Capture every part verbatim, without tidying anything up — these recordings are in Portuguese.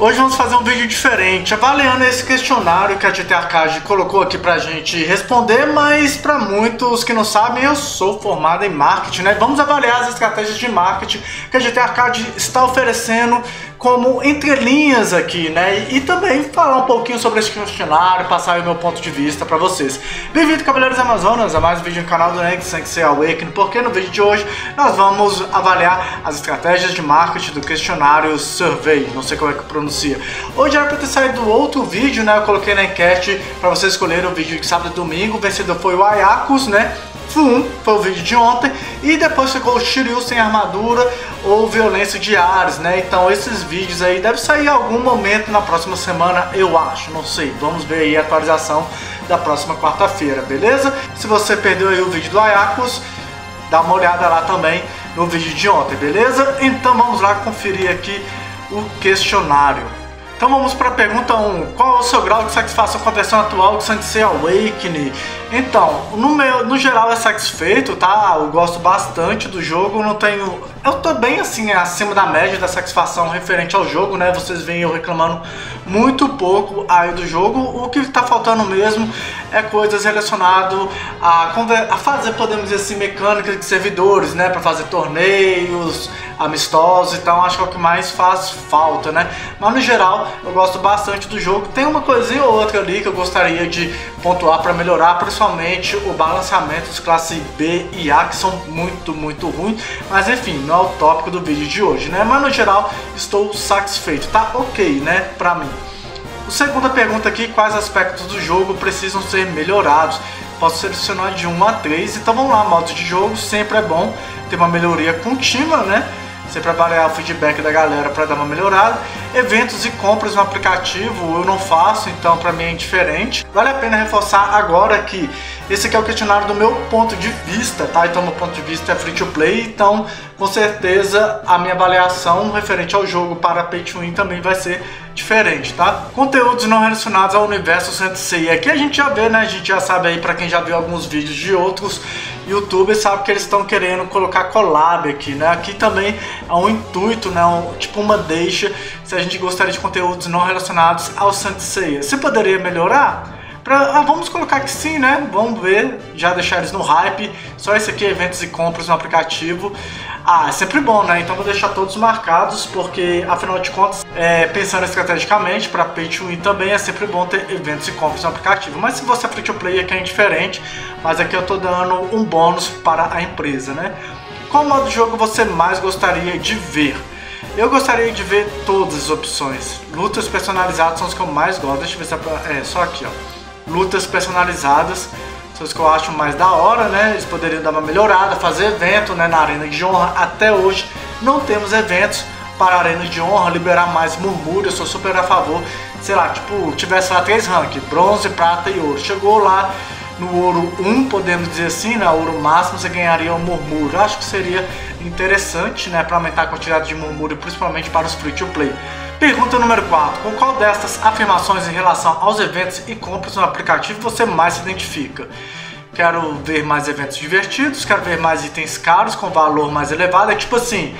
Hoje vamos fazer um vídeo diferente, avaliando esse questionário que a G T Arcade colocou aqui pra gente responder, mas para muitos que não sabem, eu sou formado em marketing, né? Vamos avaliar as estratégias de marketing que a G T Arcade está oferecendo como entrelinhas aqui, né? E, e também falar um pouquinho sobre esse questionário, passar o meu ponto de vista para vocês. Bem-vindo, Cavaleiros Amazonas, a mais um vídeo no canal do Next Sensei Awakening, porque no vídeo de hoje nós vamos avaliar as estratégias de marketing do questionário Survey, não sei como é que pronuncia. Hoje era para ter saído outro vídeo, né? Eu coloquei na enquete para vocês escolherem o vídeo de sábado e domingo. O vencedor foi o Ayakos, né? Um, foi o vídeo de ontem, e depois ficou o Shiryu sem armadura ou violência de Ares, né? Então esses vídeos aí devem sair em algum momento na próxima semana, eu acho, não sei. Vamos ver aí a atualização da próxima quarta-feira, beleza? Se você perdeu aí o vídeo do Ayakos, dá uma olhada lá também no vídeo de ontem, beleza? Então vamos lá conferir aqui o questionário. Então vamos para a pergunta um. Qual é o seu grau de satisfação com a versão atual de Sensei Awakening? Então, no, meu, no geral é satisfeito, tá? Eu gosto bastante do jogo, não tenho... Eu tô bem assim, acima da média da satisfação referente ao jogo, né? Vocês veem eu reclamando muito pouco aí do jogo. O que tá faltando mesmo é coisas relacionadas a, a fazer, podemos dizer assim, mecânicas de servidores, né? Para fazer torneios amistosos, então acho que é o que mais faz falta, né? Mas no geral eu gosto bastante do jogo. Tem uma coisinha ou outra ali que eu gostaria de pontuar para melhorar, principalmente o balanceamento dos classe B e A, que são muito, muito ruins, mas enfim, não é o tópico do vídeo de hoje, né? Mas no geral estou satisfeito, tá ok, né? Pra mim. A segunda pergunta aqui, quais aspectos do jogo precisam ser melhorados? Posso selecionar de um a três, então vamos lá, modos de jogo, sempre é bom ter uma melhoria contínua, né? Sempre avaliar o feedback da galera para dar uma melhorada. Eventos e compras no aplicativo eu não faço, então para mim é indiferente. Vale a pena reforçar agora que esse aqui é o questionário do meu ponto de vista, tá? Então meu ponto de vista é free to play, então com certeza a minha avaliação referente ao jogo para Pay to Win também vai ser diferente, tá? Conteúdos não relacionados ao universo Sensei. Aqui a gente já vê, né? A gente já sabe aí, para quem já viu alguns vídeos de outros YouTubers, sabe que eles estão querendo colocar collab aqui, né? Aqui também é um intuito, né? Um, tipo uma deixa, se a gente gostaria de conteúdos não relacionados ao Sensei. Você poderia melhorar? Pra, ah, vamos colocar que sim, né? Vamos ver, já deixar eles no hype. Só esse aqui, eventos e compras no aplicativo. Ah, é sempre bom, né? Então vou deixar todos marcados, porque afinal de contas, é, pensando estrategicamente, para Pay to Win também é sempre bom ter eventos e compras no aplicativo. Mas se você é free to play, aqui é indiferente, mas aqui eu tô dando um bônus para a empresa, né? Qual modo de jogo você mais gostaria de ver? Eu gostaria de ver todas as opções. Lutas personalizadas são os que eu mais gosto. Deixa eu ver se é, pra... é só aqui, ó. Lutas personalizadas são os que eu acho mais da hora, né? Eles poderiam dar uma melhorada, fazer evento, né, na Arena de Honra. Até hoje não temos eventos para a Arena de Honra, liberar mais murmúrio. Eu sou super a favor, sei lá, tipo, tivesse lá três ranks, bronze, prata e ouro. Chegou lá no ouro um, podemos dizer assim, na ouro máximo, você ganharia um murmúrio. Acho que seria interessante, né, para aumentar a quantidade de murmúrio, principalmente para os free to play. Pergunta número quatro. Com qual destas afirmações em relação aos eventos e compras no aplicativo você mais se identifica? Quero ver mais eventos divertidos, quero ver mais itens caros com valor mais elevado. É tipo assim,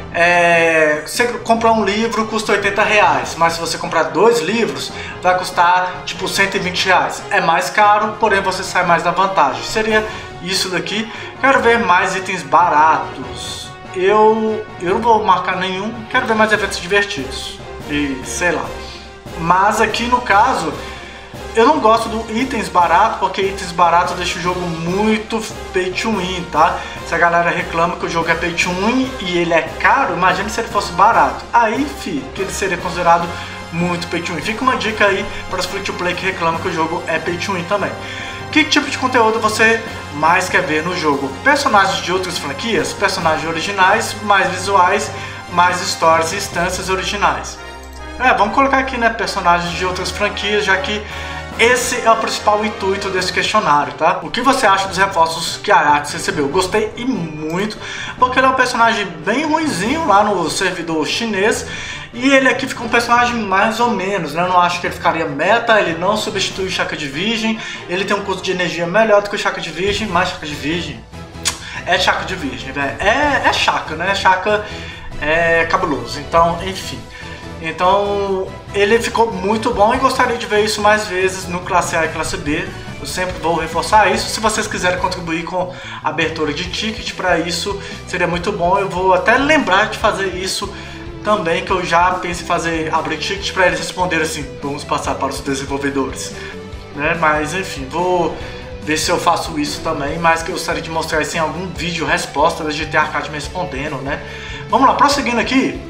é, você comprar um livro custa oitenta reais, mas se você comprar dois livros vai custar tipo cento e vinte reais. É mais caro, porém você sai mais na vantagem. Seria isso daqui. Quero ver mais itens baratos. Eu, eu não vou marcar nenhum, quero ver mais eventos divertidos. E sei lá. Mas aqui no caso, eu não gosto do itens baratos, porque itens baratos deixam o jogo muito pay to win, tá? Se a galera reclama que o jogo é pay to win e ele é caro, imagine se ele fosse barato. Aí, fi, que ele seria considerado muito pay to win. Fica uma dica aí para os free to play que reclamam que o jogo é pay to win também. Que tipo de conteúdo você mais quer ver no jogo? Personagens de outras franquias, personagens originais, mais visuais, mais histórias e instâncias originais. É, vamos colocar aqui, né, personagens de outras franquias, já que esse é o principal intuito desse questionário, tá? O que você acha dos reforços que a Ayakos recebeu? Gostei e muito, porque ele é um personagem bem ruinzinho lá no servidor chinês, e ele aqui fica um personagem mais ou menos, né? Eu não acho que ele ficaria meta, ele não substitui o Chakra de Virgem, ele tem um custo de energia melhor do que o Chakra de Virgem, mas Chakra de Virgem é Chakra de Virgem, velho. É, é Chakra, né? Chakra é cabuloso, então, enfim. Então ele ficou muito bom e gostaria de ver isso mais vezes no Classe A e Classe B. Eu sempre vou reforçar isso. Se vocês quiserem contribuir com a abertura de ticket para isso, seria muito bom. Eu vou até lembrar de fazer isso também, que eu já penso em fazer, abrir ticket para eles responderem assim, vamos passar para os desenvolvedores, né? Mas enfim, vou ver se eu faço isso também, mas que eu gostaria de mostrar isso em algum vídeo resposta da G T A Arcade me respondendo, né? Vamos lá, prosseguindo aqui.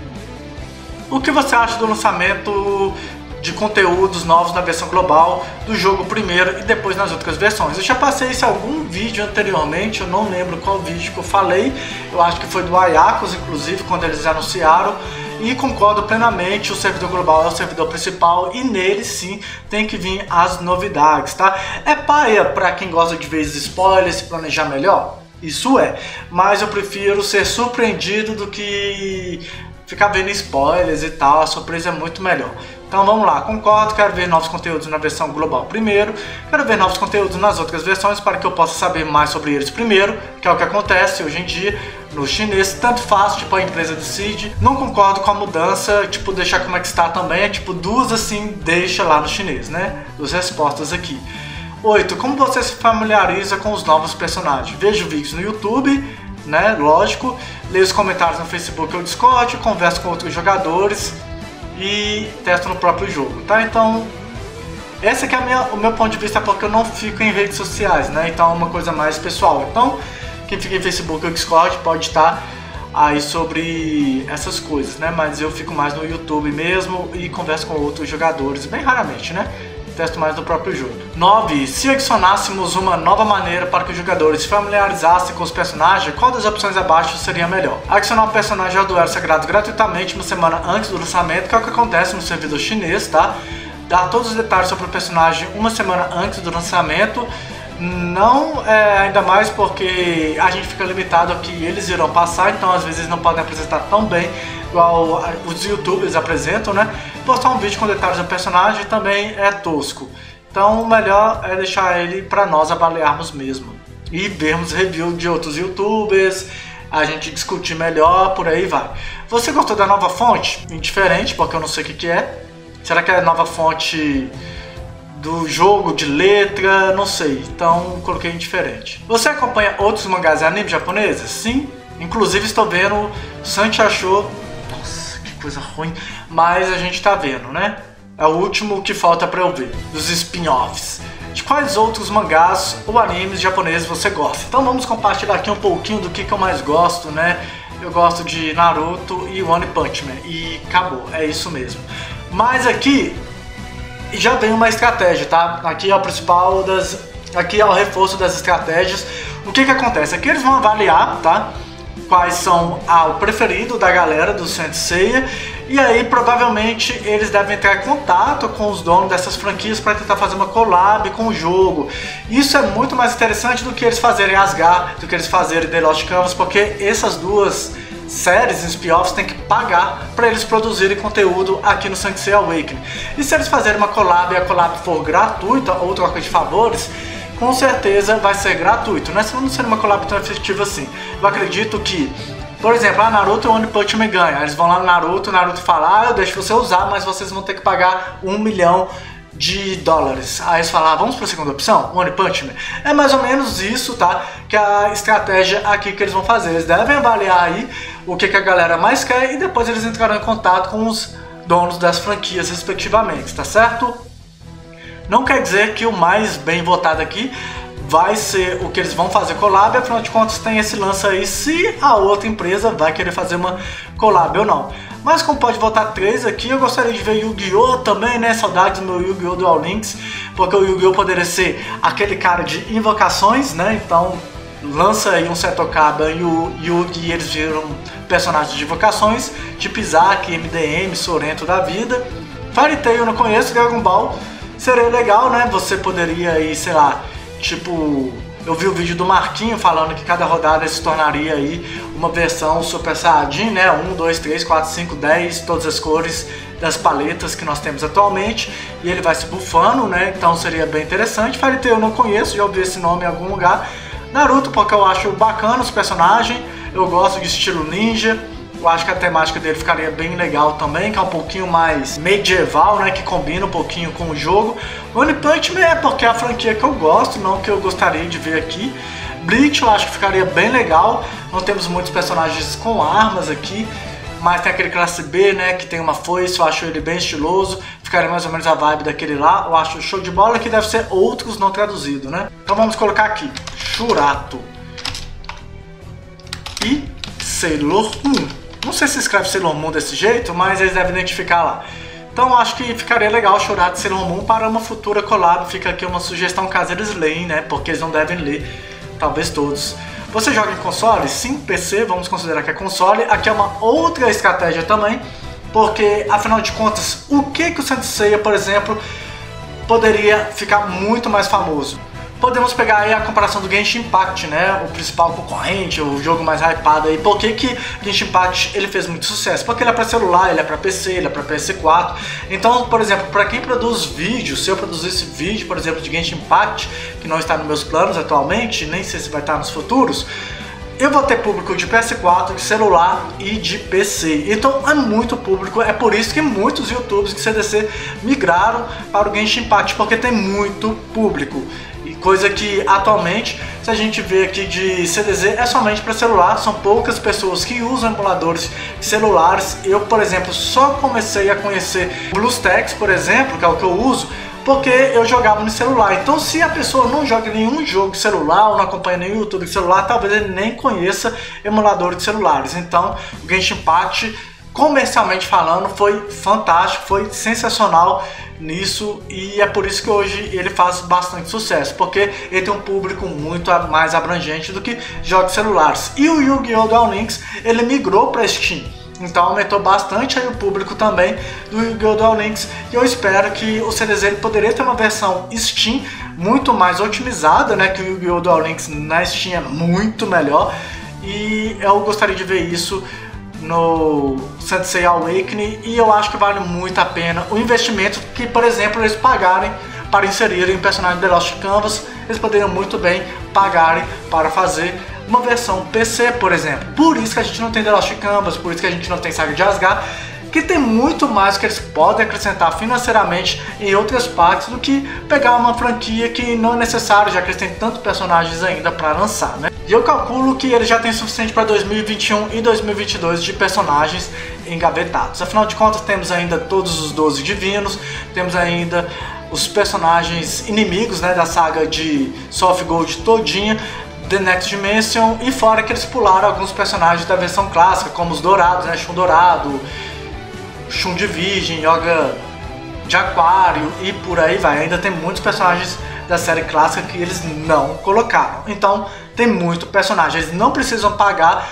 O que você acha do lançamento de conteúdos novos na versão global do jogo primeiro e depois nas outras versões? Eu já passei isso em algum vídeo anteriormente, eu não lembro qual vídeo que eu falei, eu acho que foi do Ayakos, inclusive, quando eles anunciaram, e concordo plenamente, o servidor global é o servidor principal e nele sim tem que vir as novidades, tá? É paia pra quem gosta de ver spoilers, se planejar melhor? Isso é, mas eu prefiro ser surpreendido do que ficar vendo spoilers e tal, a surpresa é muito melhor. Então vamos lá, concordo, quero ver novos conteúdos na versão global primeiro, quero ver novos conteúdos nas outras versões para que eu possa saber mais sobre eles primeiro, que é o que acontece hoje em dia no chinês, tanto faz, tipo a empresa decide. Não concordo com a mudança, tipo deixar como é que está também, é tipo duas assim, deixa lá no chinês, né, duas respostas aqui. oito. Como você se familiariza com os novos personagens? Vejo vídeos no YouTube, né, lógico, leio os comentários no Facebook ou Discord, converso com outros jogadores e testo no próprio jogo, tá? Então, esse aqui é a minha, o meu ponto de vista, porque eu não fico em redes sociais, né? Então é uma coisa mais pessoal. Então, quem fica em Facebook ou Discord pode estar aí sobre essas coisas, né? Mas eu fico mais no YouTube mesmo e converso com outros jogadores, bem raramente, né? Testo mais no próprio jogo. nove. Se adicionássemos uma nova maneira para que os jogadores se familiarizassem com os personagens, qual das opções abaixo seria melhor? Adicionar um personagem ao duelo sagrado gratuitamente uma semana antes do lançamento, que é o que acontece no servidor chinês, tá? Dar todos os detalhes sobre o personagem uma semana antes do lançamento. Não é, ainda mais porque a gente fica limitado ao que eles irão passar, então às vezes não podem apresentar tão bem igual os youtubers apresentam, né? Postar um vídeo com detalhes do personagem também é tosco, então o melhor é deixar ele para nós avaliarmos mesmo e vermos review de outros youtubers, a gente discutir melhor, por aí vai. Você gostou da nova fonte? Indiferente, porque eu não sei o que, que é. Será que é a nova fonte do jogo, de letra, não sei, então coloquei indiferente. Você acompanha outros mangás e animes japoneses? Sim, inclusive estou vendo Santi achou, nossa, que coisa ruim, mas a gente tá vendo, né? É o último que falta pra eu ver, dos spin-offs. De quais outros mangás ou animes japoneses você gosta? Então vamos compartilhar aqui um pouquinho do que, que eu mais gosto, né? Eu gosto de Naruto e One Punch Man, e acabou, é isso mesmo. Mas aqui e já vem uma estratégia, tá? Aqui é o principal das... Aqui é o reforço das estratégias. O que que acontece? Aqui eles vão avaliar, tá? Quais são ah, o preferido da galera do Saint Seiya. E aí, provavelmente, eles devem entrar em contato com os donos dessas franquias para tentar fazer uma collab com o jogo. Isso é muito mais interessante do que eles fazerem Asgard, do que eles fazerem The Lost Canvas, porque essas duas séries e spin-offs tem que pagar para eles produzirem conteúdo aqui no Saint Seiya Awakening. E se eles fazerem uma collab e a collab for gratuita ou troca de favores, com certeza vai ser gratuito, né? Se não ser uma collab tão efetiva assim. Eu acredito que, por exemplo, a Naruto e o One Punch Man ganham. Eles vão lá no Naruto, o Naruto fala, ah, eu deixo você usar, mas vocês vão ter que pagar um milhão de dólares. Aí eles falam, ah, vamos para a segunda opção, One Punch Man. É mais ou menos isso, tá? Que é a estratégia aqui que eles vão fazer. Eles devem avaliar aí o que, que a galera mais quer e depois eles entrarão em contato com os donos das franquias respectivamente, tá certo? Não quer dizer que o mais bem votado aqui vai ser o que eles vão fazer collab, afinal de contas tem esse lance aí se a outra empresa vai querer fazer uma collab ou não. Mas como pode votar três aqui, eu gostaria de ver Yu-Gi-Oh! Também, né? Saudades do meu Yu-Gi-Oh! Dual Links, porque o Yu-Gi-Oh! Poderia ser aquele cara de invocações, né? Então lança aí um Setokaba e o Yugi e eles viram personagens de invocações, tipo Isaac, M D M, Sorento da vida. Fairy Tail eu não conheço, Dragon Ball seria legal, né? Você poderia aí, sei lá, tipo, eu vi o vídeo do Marquinho falando que cada rodada se tornaria aí uma versão Super Saiyajin, né? um, dois, três, quatro, cinco, dez, todas as cores das paletas que nós temos atualmente, e ele vai se bufando, né? Então seria bem interessante. Fairy Tail eu não conheço, já ouvi esse nome em algum lugar. Naruto, porque eu acho bacana os personagens, eu gosto de estilo ninja, Eu acho que a temática dele ficaria bem legal também, que é um pouquinho mais medieval, né, que combina um pouquinho com o jogo. One Punch Man é porque é a franquia que eu gosto, não que eu gostaria de ver aqui. Bleach eu acho que ficaria bem legal, não temos muitos personagens com armas aqui, mas tem aquele classe B, né, que tem uma foice, eu acho ele bem estiloso, ficaria mais ou menos a vibe daquele lá, eu acho show de bola, que deve ser outros não traduzido, né. Então vamos colocar aqui, Shurato e Sailor Moon. Não sei se escreve Sailor Moon desse jeito, mas eles devem identificar lá. Então eu acho que ficaria legal Shurato e Sailor Moon para uma futura collab, fica aqui uma sugestão caso eles leem, né, porque eles não devem ler, talvez todos. Você joga em console? Sim, P C, vamos considerar que é console. Aqui é uma outra estratégia também, porque afinal de contas, o que que o Saint Seiya, por exemplo, poderia ficar muito mais famoso? Podemos pegar aí a comparação do Genshin Impact, né, o principal concorrente, o jogo mais hypado aí. Por que que Genshin Impact ele fez muito sucesso? Porque ele é para celular, ele é para P C, ele é para P S quatro. Então, por exemplo, para quem produz vídeo, se eu produzisse vídeo, por exemplo, de Genshin Impact, que não está nos meus planos atualmente, nem sei se vai estar nos futuros, eu vou ter público de P S quatro, de celular e de P C. Então é muito público, é por isso que muitos youtubers de C D C migraram para o Genshin Impact, porque tem muito público. E coisa que atualmente, se a gente vê aqui de C D Z, é somente para celular, são poucas pessoas que usam emuladores celulares. Eu, por exemplo, só comecei a conhecer o BlueStacks, por exemplo, que é o que eu uso, porque eu jogava no celular. Então se a pessoa não joga nenhum jogo de celular ou não acompanha nenhum YouTube de celular, talvez ele nem conheça emuladores de celulares. Então o Genshin Impact, comercialmente falando, foi fantástico, foi sensacional nisso, e é por isso que hoje ele faz bastante sucesso, porque ele tem um público muito mais abrangente do que jogos celulares. E o Yu-Gi-Oh! Duel Links, ele migrou para Steam, então aumentou bastante aí o público também do Yu-Gi-Oh! Duel Links, e eu espero que o C D Z ele poderia ter uma versão Steam muito mais otimizada, né, que o Yu-Gi-Oh! Duel Links na Steam é muito melhor, e eu gostaria de ver isso no Saint Seiya Awakening, e eu acho que vale muito a pena o investimento que, por exemplo, eles pagarem para inserirem o personagem de The Lost Canvas. Eles poderiam muito bem pagarem para fazer uma versão P C, por exemplo. Por isso que a gente não tem The Lost Canvas, por isso que a gente não tem Saga de Asgard, que tem muito mais que eles podem acrescentar financeiramente em outras partes do que pegar uma franquia que não é necessário, já que eles têm tantos personagens ainda para lançar, né? E eu calculo que eles já têm suficiente para dois mil e vinte e um e dois mil e vinte e dois de personagens engavetados. Afinal de contas, temos ainda todos os doze divinos, temos ainda os personagens inimigos, né, da saga de Soul of Gold todinha, The Next Dimension, e fora que eles pularam alguns personagens da versão clássica, como os dourados, né, Shun Dourado, Shun de Virgem, Yoga de Aquário e por aí vai. Ainda tem muitos personagens da série clássica que eles não colocaram. Então tem muito personagem, eles não precisam pagar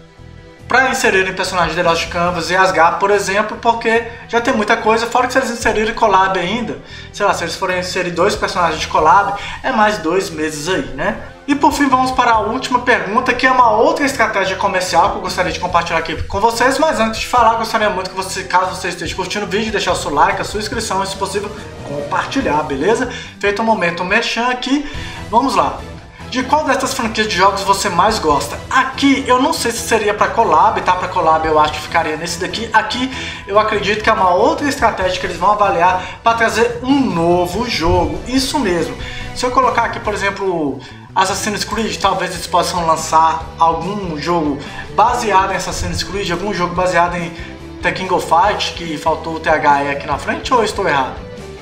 para inserirem personagens de The Lost Canvas e Asgard, por exemplo, porque já tem muita coisa, fora que se eles inserirem collab ainda, sei lá, se eles forem inserir dois personagens de collab, é mais dois meses aí, né? E por fim vamos para a última pergunta, que é uma outra estratégia comercial que eu gostaria de compartilhar aqui com vocês, mas antes de falar, gostaria muito que você, caso você esteja curtindo o vídeo, deixar o seu like, a sua inscrição e, se possível, compartilhar, beleza? Feito o momento merchan aqui, vamos lá. De qual dessas franquias de jogos você mais gosta? Aqui eu não sei se seria para collab, tá? Para collab eu acho que ficaria nesse daqui. Aqui eu acredito que é uma outra estratégia que eles vão avaliar para trazer um novo jogo. Isso mesmo. Se eu colocar aqui, por exemplo, Assassin's Creed, talvez eles possam lançar algum jogo baseado em Assassin's Creed, algum jogo baseado em The King of Fighters, que faltou o T H E aqui na frente, ou eu estou errado?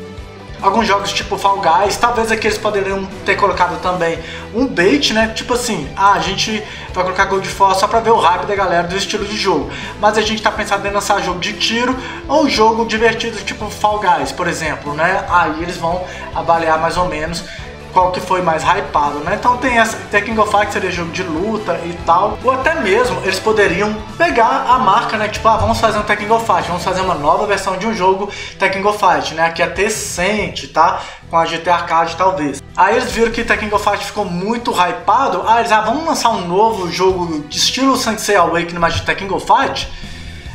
Alguns jogos tipo Fall Guys, talvez aqui eles poderiam ter colocado também um bait, né? Tipo assim, ah, a gente vai colocar Gold Force só pra ver o hype da galera do estilo de jogo. Mas a gente tá pensando em lançar jogo de tiro ou jogo divertido tipo Fall Guys, por exemplo, né? Aí eles vão avaliar mais ou menos qual que foi mais hypado, né? Então tem essa, The King of Fighters seria jogo de luta e tal, ou até mesmo eles poderiam pegar a marca, né? Tipo, ah, vamos fazer um The King of Fighters, vamos fazer uma nova versão de um jogo The King of Fighters, né? Que é decente, tá? Com a G T Arcade talvez. Aí eles viram que The King of Fighters ficou muito hypado, aí eles, ah, vamos lançar um novo jogo de estilo Saint Seiya Awakening, mas de The King of Fighters.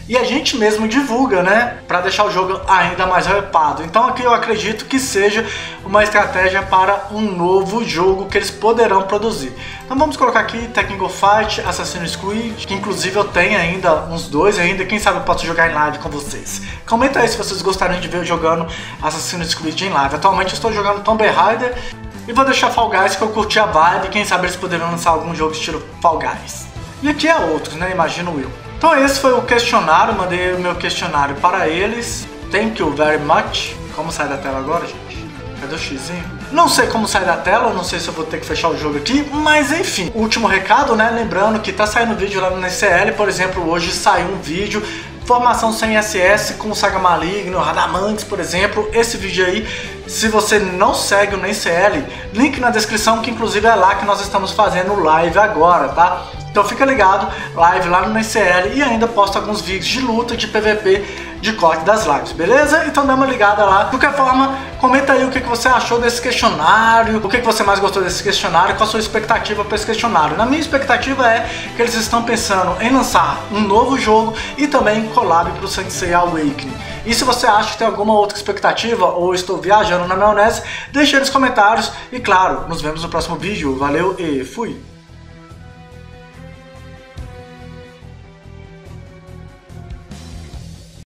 e a gente mesmo divulga, né, para deixar o jogo ainda mais hypado. Então aqui eu acredito que seja uma estratégia para um novo jogo que eles poderão produzir. Então vamos colocar aqui Tekken Go Fight, Assassin's Creed, que inclusive eu tenho ainda uns dois ainda, quem sabe eu posso jogar em live com vocês. Comenta aí se vocês gostariam de ver eu jogando Assassin's Creed em live. Atualmente eu estou jogando Tomb Raider e vou deixar Fall Guys, que eu curti a vibe, quem sabe eles poderão lançar algum jogo estilo Fall Guys. E aqui é outros, né, imagino eu. Então esse foi o questionário, mandei o meu questionário para eles. Thank you very much. Como sai da tela agora, gente? Cadê o xizinho? Não sei como sai da tela, não sei se eu vou ter que fechar o jogo aqui, mas enfim. Último recado, né, lembrando que tá saindo vídeo lá no N C L, por exemplo, hoje saiu um vídeo formação sem S S com o Saga Maligno, Radamantes, por exemplo. Esse vídeo aí, se você não segue o N C L, link na descrição, que inclusive é lá que nós estamos fazendo live agora, tá? Então fica ligado, live lá no N C L, e ainda posto alguns vídeos de luta, de P V P, de corte das lives, beleza? Então dá uma ligada lá. De qualquer forma, comenta aí o que você achou desse questionário, o que você mais gostou desse questionário, qual a sua expectativa para esse questionário. Na minha expectativa é que eles estão pensando em lançar um novo jogo e também collab para o Sensei Awakening. E se você acha que tem alguma outra expectativa ou estou viajando na maionese, deixe aí nos comentários e claro, nos vemos no próximo vídeo. Valeu e fui!